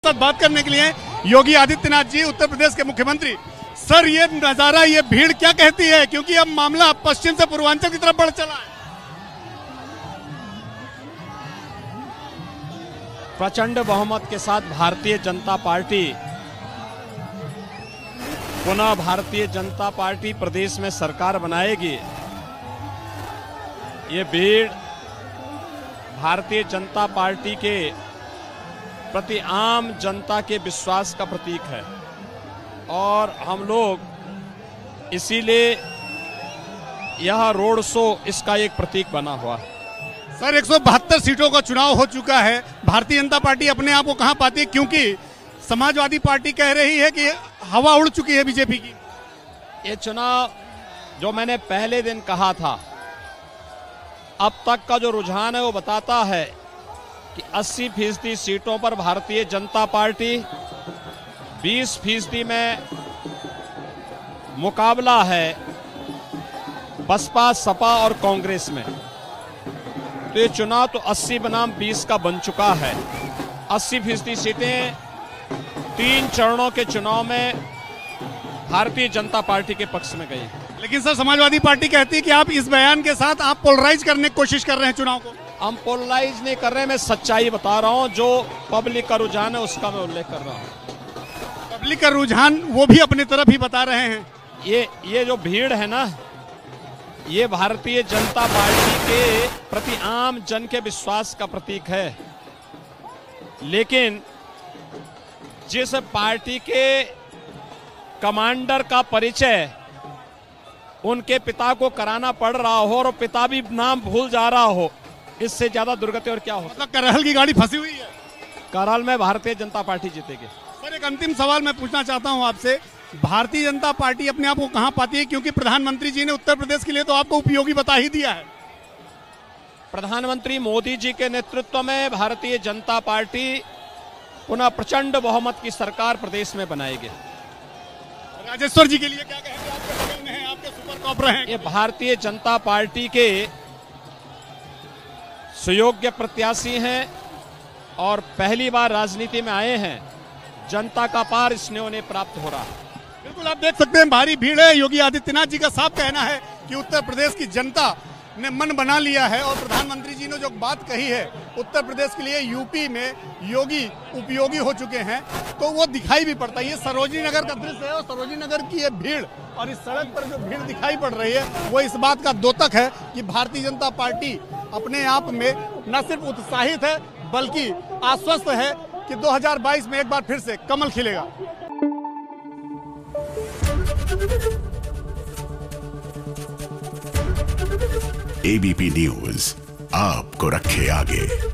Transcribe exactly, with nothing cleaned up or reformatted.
साथ बात करने के लिए योगी आदित्यनाथ जी, उत्तर प्रदेश के मुख्यमंत्री। सर, ये नजारा, ये भीड़ क्या कहती है, क्योंकि अब मामला पश्चिम से पूर्वांचल की तरफ बढ़ चला है। प्रचंड बहुमत के साथ भारतीय जनता पार्टी, पुनः भारतीय जनता पार्टी प्रदेश में सरकार बनाएगी। ये भीड़ भारतीय जनता पार्टी के प्रति आम जनता के विश्वास का प्रतीक है और हम लोग इसीलिए यह रोड शो इसका एक प्रतीक बना हुआ है। सर, एक सौ बहत्तर सीटों का चुनाव हो चुका है। भारतीय जनता पार्टी अपने आप को कहां पाती है, क्योंकि समाजवादी पार्टी कह रही है कि हवा उड़ चुकी है बीजेपी की। ये चुनाव, जो मैंने पहले दिन कहा था, अब तक का जो रुझान है वो बताता है कि अस्सी फीसदी सीटों पर भारतीय जनता पार्टी, बीस फीसदी में मुकाबला है बसपा, सपा और कांग्रेस में। तो ये चुनाव तो अस्सी बनाम बीस का बन चुका है। अस्सी फीसदी सीटें तीन चरणों के चुनाव में भारतीय जनता पार्टी के पक्ष में गई। लेकिन सर, समाजवादी पार्टी कहती है कि आप इस बयान के साथ आप पोलराइज करने की कोशिश कर रहे हैं चुनाव को। हम पोलराइज नहीं कर रहे, मैं सच्चाई बता रहा हूं। जो पब्लिक का रुझान है उसका मैं उल्लेख कर रहा हूं। पब्लिक का रुझान वो भी अपनी तरफ ही बता रहे हैं। ये ये जो भीड़ है ना, ये भारतीय जनता पार्टी के प्रति आम जन के विश्वास का प्रतीक है। लेकिन जिस पार्टी के कमांडर का परिचय उनके पिता को कराना पड़ रहा हो और पिता भी नाम भूल जा रहा हो, इससे ज्यादा दुर्गति और क्या हो। मतलब करहल की गाड़ी फंसी हुई है। करहल में भारतीय जनता पार्टी जीतेगी। सर, एक अंतिम सवाल मैं पूछना चाहता हूं आपसे, भारतीय जनता पार्टी अपने आप को कहां पाती है, क्योंकि प्रधानमंत्री जी ने उत्तर प्रदेश के लिए तो आपको उपयोगी बता ही दिया है। प्रधानमंत्री मोदी जी के नेतृत्व में भारतीय जनता पार्टी पुनः प्रचंड बहुमत की सरकार प्रदेश में बनाएगी। राजेश्वर जी के लिए क्या कहेंगे, आपके बगल में हैं, आपके सुपर कॉप रहे हैं। ये भारतीय जनता पार्टी के सुयोग्य प्रत्याशी हैं और पहली बार राजनीति में आए हैं। जनता का पार इसने उन्हें प्राप्त हो रहा है। बिल्कुल, आप देख सकते हैं भारी भीड़ है। योगी आदित्यनाथ जी का साफ कहना है कि उत्तर प्रदेश की जनता ने मन बना लिया है और प्रधानमंत्री जी ने जो बात कही है, उत्तर प्रदेश के लिए यूपी में योगी उपयोगी हो चुके हैं, तो वो दिखाई भी पड़ता है। ये सरोजनी नगर का दृश्य है और सरोजनी नगर की ये भीड़ और इस सड़क पर जो भीड़ दिखाई पड़ रही है वो इस बात का द्योतक है कि भारतीय जनता पार्टी अपने आप में न सिर्फ उत्साहित है बल्कि आश्वस्त है कि दो हज़ार बाईस में एक बार फिर से कमल खिलेगा। एबीपी न्यूज आपको रखे आगे।